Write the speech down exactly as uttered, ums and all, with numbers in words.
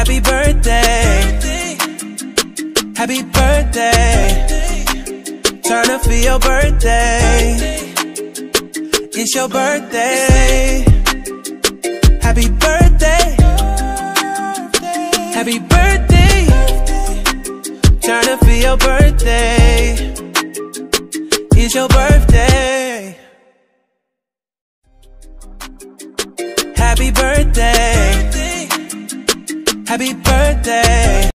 Happy birthday, happy birthday. Turn up for your birthday. It's your birthday. Happy birthday, happy birthday. Turn up for your birthday. It's your birthday. Happy birthday, happy birthday.